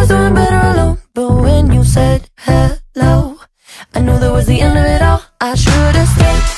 was doing better alone. But when you said hello, I knew that was the end of it all. I should've stayed.